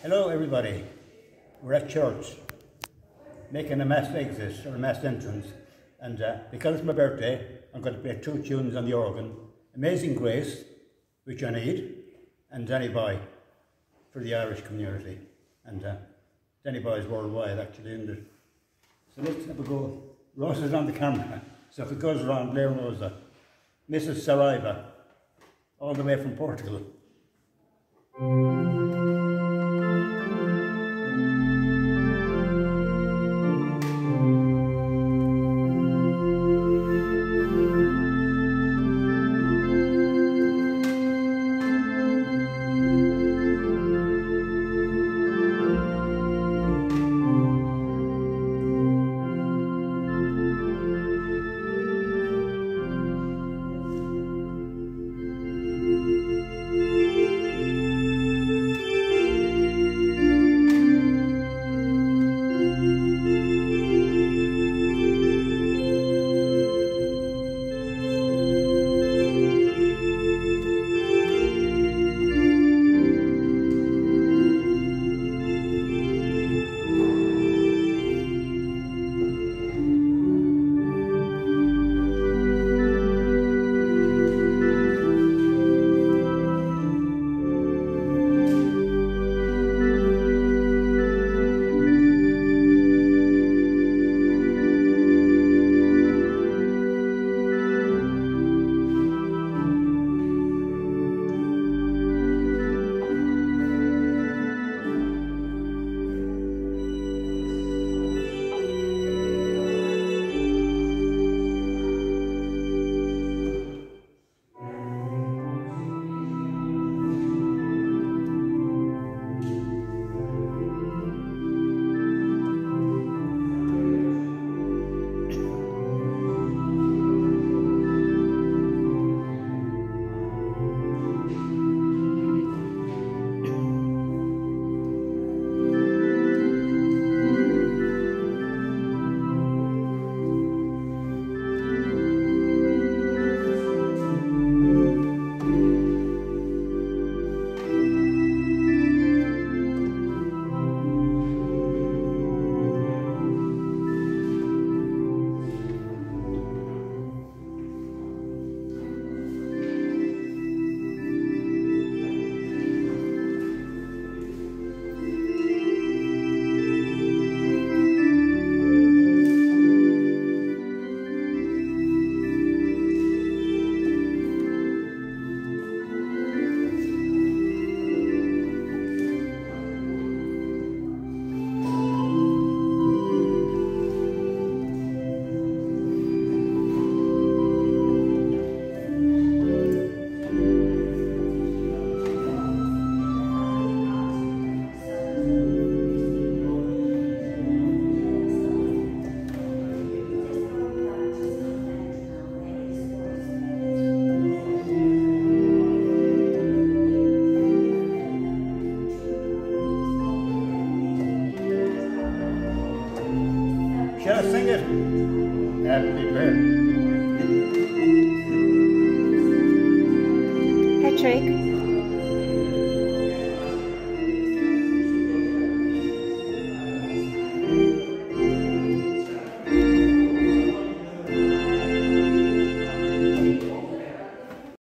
Hello everybody, we're at church making a mass exit or a mass entrance, and because it's my birthday I'm going to play two tunes on the organ: Amazing Grace, which I need, and Danny Boy for the Irish community, and Danny Boy is worldwide actually, isn't it? So let's have a go. Rosa's on the camera, so if it goes wrong, Blair Rosa. Mrs. Saraiva, all the way from Portugal. Shall I sing it? Happy birthday. Patrick.